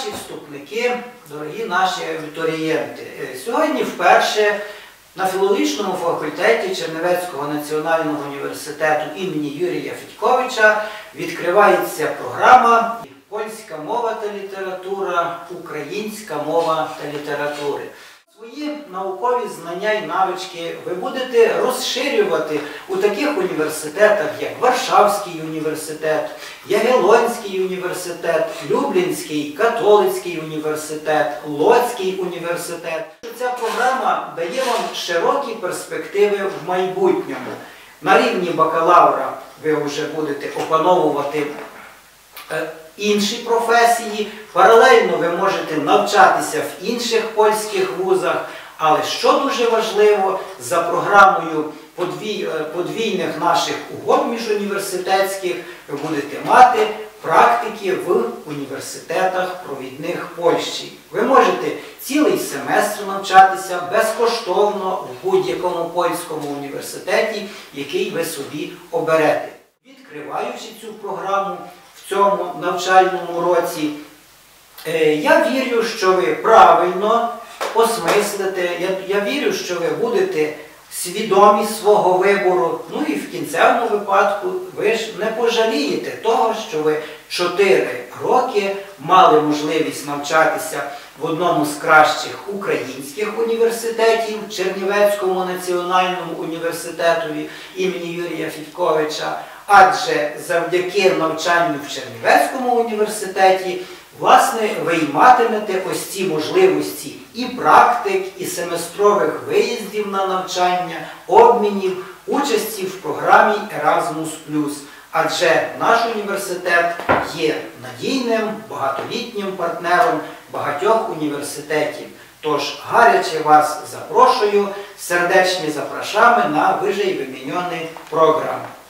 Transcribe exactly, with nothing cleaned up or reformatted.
наші вступники, дорогі наші абітурієнти. Сьогодні вперше на філологічному факультеті Чернівецького національного університету імені Юрія Федьковича відкривається програма «Польська мова та література, українська мова та літератури». Свої наукові знання і навички ви будете розширювати у таких університетах, як Варшавський університет, Ягелонський університет, Люблінський, Католицький університет, Лоцький університет. Ця програма дає вам широкі перспективи в майбутньому. На рівні бакалавра ви вже будете опановувати інші професії, паралельно ви можете навчатися в інших польських вузах, але що дуже важливо, за програмою подвій, подвійних наших угод міжуніверситетських ви будете мати практики в університетах провідних Польщі. Ви можете цілий семестр навчатися безкоштовно в будь-якому польському університеті, який ви собі оберете. Відкриваючи цю програму, в цьому навчальному році, я вірю, що ви правильно осмислите, я, я вірю, що ви будете свідомі свого вибору, ну і в кінцевому випадку ви ж не пожалієте того, що ви чотири роки мали можливість навчатися в одному з кращих українських університетів, Чернівецькому національному університетові імені Юрія Федьковича, адже завдяки навчанню в Чернівецькому університеті, власне, ви й матимете ось ці можливості і практик, і семестрових виїздів на навчання, обмінів, участі в програмі Еразмус плюс. Адже наш університет є надійним, багатолітнім партнером багатьох університетів. Тож гаряче вас запрошую, сердечні запрошами на вище вимінені програми.